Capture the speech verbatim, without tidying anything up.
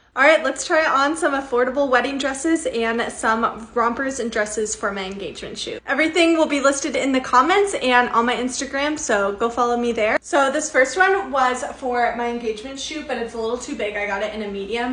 All right, let's try on some affordable wedding dresses and some rompers and dresses for my engagement shoot. Everything will be listed in the comments and on my Instagram, so go follow me there. So this first one was for my engagement shoot, but it's a little too big. I got it in a medium.